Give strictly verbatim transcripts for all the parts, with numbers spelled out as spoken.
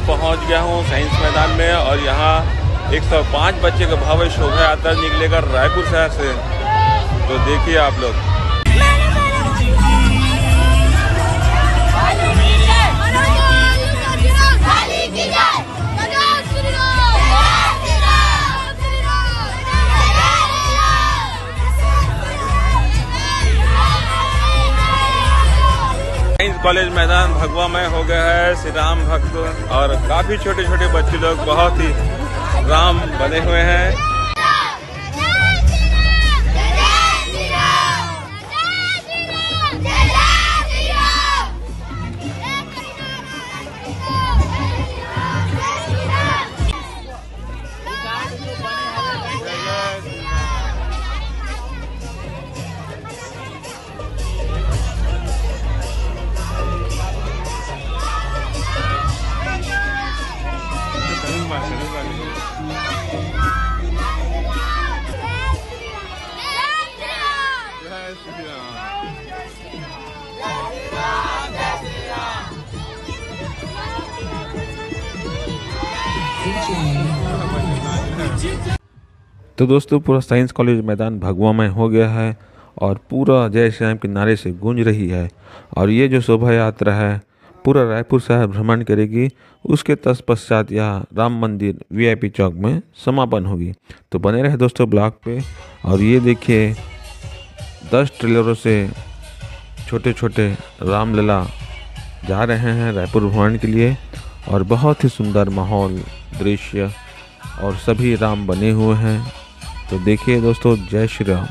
पहुंच गया हूं साइंस मैदान में और यहां एक सौ पाँच बच्चे का भव्य शोभा यात्रा निकलेगा रायपुर शहर से। तो देखिए आप लोग। साइंस कॉलेज मैदान भगवा में हो गया है। श्री राम भक्त और काफी छोटे छोटे बच्चे लोग बहुत ही राम बने हुए हैं। तो दोस्तों पूरा साइंस कॉलेज मैदान भगवा में हो गया है और पूरा जय श्री राम के नारे से गूंज रही है। और ये जो शोभा यात्रा है पूरा रायपुर शहर भ्रमण करेगी। उसके तत्पश्चात यहाँ राम मंदिर वीआईपी चौक में समापन होगी। तो बने रहे दोस्तों ब्लॉग पे। और ये देखिए दस ट्रेलरों से छोटे छोटे रामलला जा रहे हैं रायपुर भ्रमण के लिए। और बहुत ही सुंदर माहौल दृश्य और सभी राम बने हुए हैं। तो देखिए दोस्तों, जय श्री राम।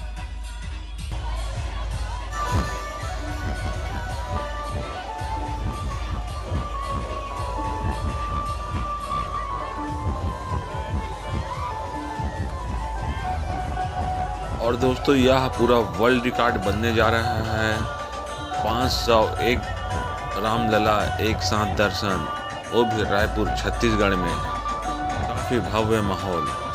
और दोस्तों यह पूरा वर्ल्ड रिकॉर्ड बनने जा रहा है। पाँच सौ एक रामलला एक साथ दर्शन, वो भी रायपुर छत्तीसगढ़ में। काफ़ी भव्य माहौल।